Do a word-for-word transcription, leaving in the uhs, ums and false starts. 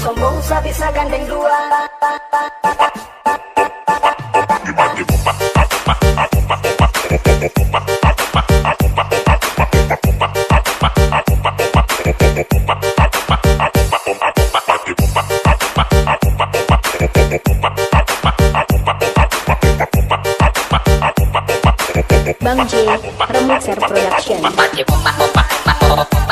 sombong sa bisa gandeng dua. Bang J, Remixer Production.